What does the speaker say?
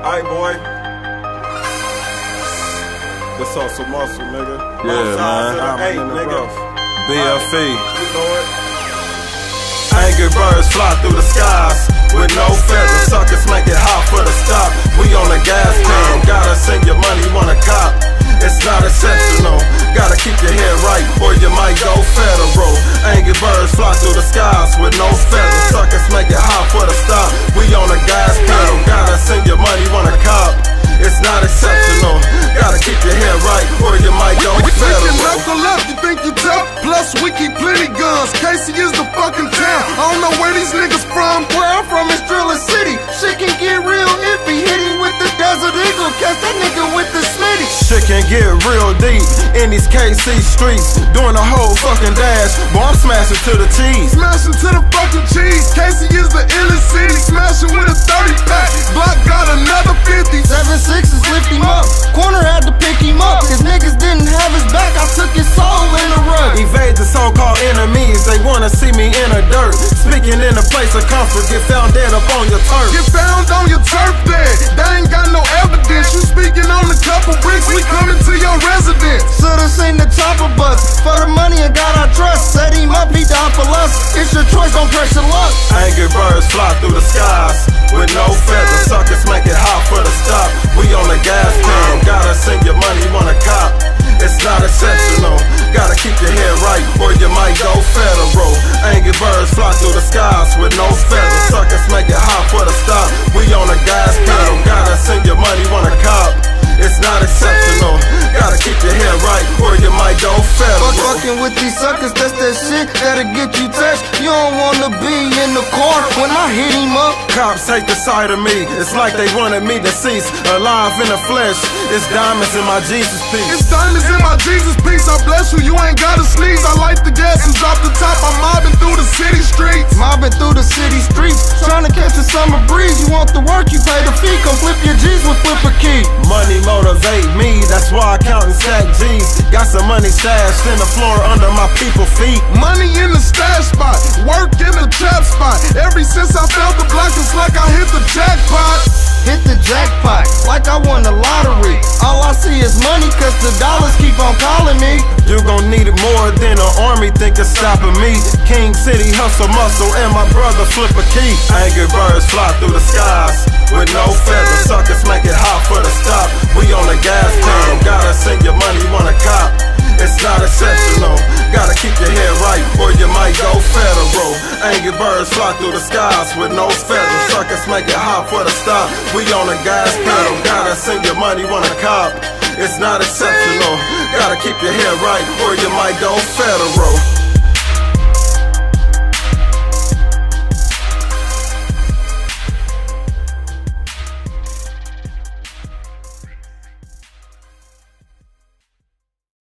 Alright, boy. This hustle muscle, nigga. Yeah, man. Hey, nigga. BFE. Angry birds fly through the skies with no feathers. Suckers make it hot for the stop. We on the gas can. Gotta send your money, wanna cop. It's not exceptional. Gotta keep your head right, or you might go federal. Angry birds fly through the skies with no feathers. Suckers make it hot for the stop. We on the gas pedal. Gotta send your money, wanna cop. It's not exceptional. Gotta keep your head right, or you might go federal. We can knuckle up, you think you tough? Plus we keep plenty guns. Casey is the fucking town. I don't know where these niggas from. Where I'm from is Driller City. Shit can get real iffy. Hit him with the Desert Eagle. Catch that nigga with the Smitty. Shit can get real deep in these KC streets. Doing a whole fucking dash. Boy, I'm smashing to the cheese. Smashing to the fucking cheese. Casey is the illest city. Smashing with a 30 pack. Block got another 50. 7-6s lift him up. Corner had to pick him up. His niggas didn't have his back. I took his soul in the rug. Evade the so-called enemies. They wanna see me in the dirt. Speaking in a place of comfort. Get found dead up on your turf. Get found on your turf dead. They ain't got no evidence. You speaking on a couple bricks. We coming to your residence. Should've seen the chopper bus. For the money and got our trust. Set him up, he died for lust. It's your choice, don't press your luck. Angry birds fly through the skies with no feathers. Suckers make it hot for the stop. We on the gas can. Gotta send your money, wanna cop. It's not exceptional. Gotta keep your head right, or you might go federal. Angry birds fly through the skies with no feathers. Suckers make it hot for the stop. We on the gas pedal. Gotta send your money, wanna cop. It's not exceptional. Gotta keep your head right, or you might go federal. Fucking with these suckers, that's that shit that'll get you touched. You don't wanna be in the car when I hit him up. Cops hate the sight of me. It's like they wanted me deceased, alive in the flesh. It's diamonds in my Jesus piece. It's diamonds in my Jesus piece. I bless you, you ain't gotta sneeze. I light the gas and drop the top. I'm mobbing through the city streets. Mobbing through the city streets, trying to catch a summer breeze. You want the work, you pay the fee. Come flip your G's with FlippaKee. Money motivate me, that's why I count and stack G's. Got some money stashed in the floor under my people's feet. Money in the stash spot, work in the trap spot. Ever since I felt the block, it's like I hit the jackpot. Hit the jackpot, like I won the lottery. All I see is money, cause the dollars keep on calling me. You gon' need it more than an army think it's stopping me. King City, hustle muscle, and my brother FlippaKee. Angry birds fly through the skies with no feathers. Suckers make it hot for the stop. We on the gas can. Gotta send your money, wanna cop. It's not exceptional. Gotta keep your head right, or you might go federal. Angry birds fly through the skies with no feathers. Suckers make it hot for the stop. We on the gas pedal. Gotta send your money, wanna cop. It's not exceptional. Gotta keep your head right, or you might go federal.